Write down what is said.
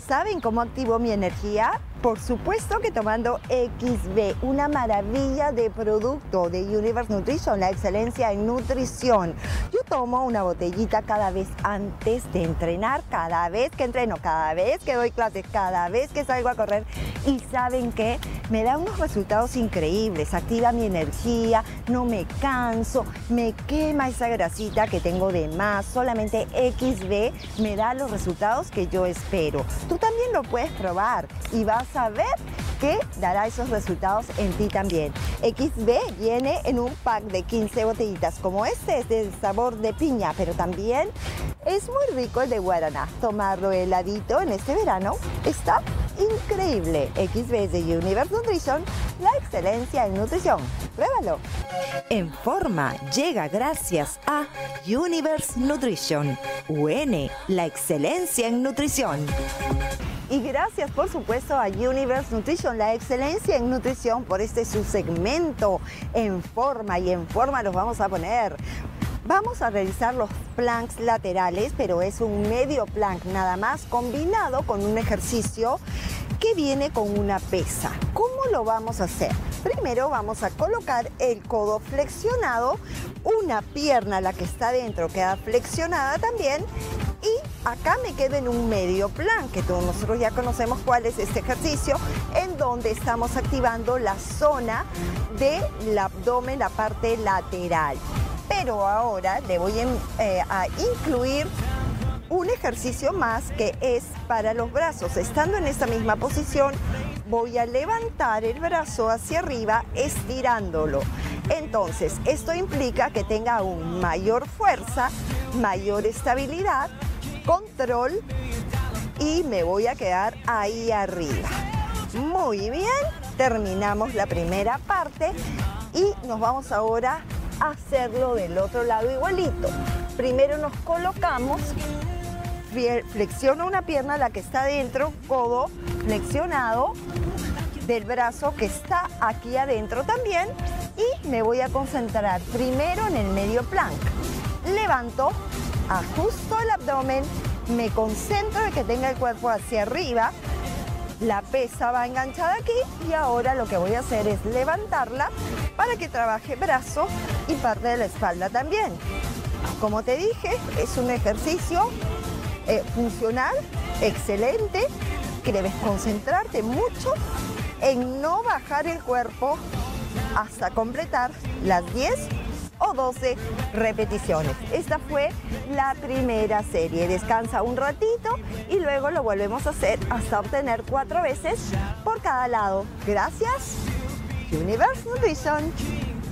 ¿Saben cómo activo mi energía? Por supuesto que tomando XB, una maravilla de producto de Universe Nutrition, la excelencia en nutrición. Yo tomo una botellita cada vez antes de entrenar, cada vez que entreno, cada vez que doy clases, cada vez que salgo a correr. Y ¿saben qué? Me da unos resultados increíbles, activa mi energía, no me canso, me quema esa grasita que tengo de más. Solamente XB me da los resultados que yo espero. Tú también lo puedes probar y vas a ver que dará esos resultados en ti también. XB viene en un pack de 15 botellitas, como este es de sabor de piña, pero también es muy rico el de guaraná. Tomarlo heladito en este verano está increíble. XB es de Universe Nutrition, la excelencia en nutrición. Pruébalo. En Forma llega gracias a Universe Nutrition. UN, la excelencia en nutrición. Y gracias, por supuesto, a Universe Nutrition, la excelencia en nutrición, por este su segmento En Forma. Y en forma los vamos a poner. Vamos a realizar los planks laterales, pero es un medio plank nada más, combinado con un ejercicio que viene con una pesa. ¿Cómo lo vamos a hacer? Primero vamos a colocar el codo flexionado, una pierna, la que está dentro, queda flexionada también, y acá me quedo en un medio plank, que todos nosotros ya conocemos cuál es este ejercicio, en donde estamos activando la zona del abdomen, la parte lateral. Pero ahora le voy a incluir un ejercicio más que es para los brazos. Estando en esta misma posición, voy a levantar el brazo hacia arriba, estirándolo. Entonces, esto implica que tenga aún mayor fuerza, mayor estabilidad, control, y me voy a quedar ahí arriba. Muy bien, terminamos la primera parte y nos vamos ahora a hacerlo del otro lado igualito. Primero nos colocamos, flexiono una pierna, la que está adentro, codo flexionado del brazo que está aquí adentro también, y me voy a concentrar primero en el medio plank. Levanto, ajusto el abdomen, me concentro en que tenga el cuerpo hacia arriba, la pesa va enganchada aquí, y ahora lo que voy a hacer es levantarla para que trabaje brazo y parte de la espalda también. Como te dije, es un ejercicio funcional, excelente, que debes concentrarte mucho en no bajar el cuerpo hasta completar las 10 o 12 repeticiones. Esta fue la primera serie. Descansa un ratito y luego lo volvemos a hacer hasta obtener 4 veces por cada lado. Gracias, Universe Nutrition.